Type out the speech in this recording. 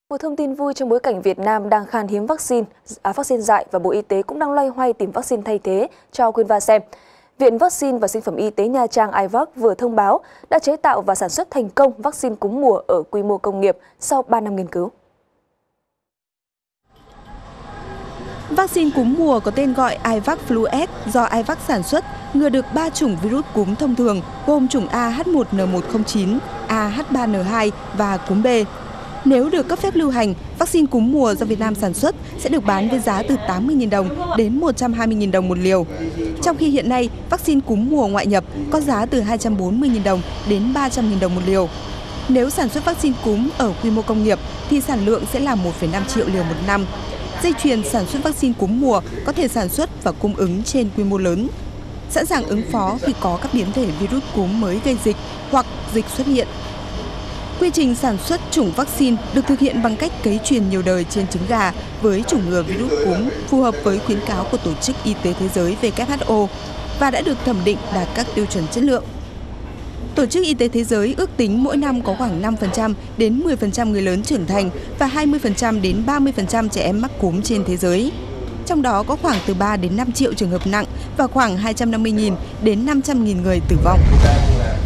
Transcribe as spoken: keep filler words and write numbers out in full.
Một thông tin vui trong bối cảnh Việt Nam đang khan hiếm vaccine, à, vaccine dại và Bộ Y tế cũng đang loay hoay tìm vaccine thay thế cho Quinvasem. Viện Vaccine và Sinh phẩm Y tế Nha Trang i vắc vừa thông báo đã chế tạo và sản xuất thành công vaccine cúm mùa ở quy mô công nghiệp sau ba năm nghiên cứu. Vaccine cúm mùa có tên gọi i vắc Flu S do i vắc sản xuất, ngừa được ba chủng virus cúm thông thường gồm chủng A H một N một không chín, A H ba N hai và cúm B. Nếu được cấp phép lưu hành, vaccine cúm mùa do Việt Nam sản xuất sẽ được bán với giá từ tám mươi nghìn đồng đến một trăm hai mươi nghìn đồng một liều. Trong khi hiện nay, vaccine cúm mùa ngoại nhập có giá từ hai trăm bốn mươi nghìn đồng đến ba trăm nghìn đồng một liều. Nếu sản xuất vaccine cúm ở quy mô công nghiệp thì sản lượng sẽ là một phẩy năm triệu liều một năm. Dây chuyền sản xuất vaccine cúm mùa có thể sản xuất và cung ứng trên quy mô lớn, sẵn sàng ứng phó khi có các biến thể virus cúm mới gây dịch hoặc dịch xuất hiện. Quy trình sản xuất chủng vaccine được thực hiện bằng cách cấy truyền nhiều đời trên trứng gà với chủng ngừa virus cúm phù hợp với khuyến cáo của Tổ chức Y tế Thế giới W H O và đã được thẩm định đạt các tiêu chuẩn chất lượng. Tổ chức Y tế Thế giới ước tính mỗi năm có khoảng năm phần trăm đến mười phần trăm người lớn trưởng thành và hai mươi phần trăm đến ba mươi phần trăm trẻ em mắc cúm trên thế giới. Trong đó có khoảng từ ba đến năm triệu trường hợp nặng và khoảng hai trăm năm mươi nghìn đến năm trăm nghìn người tử vong.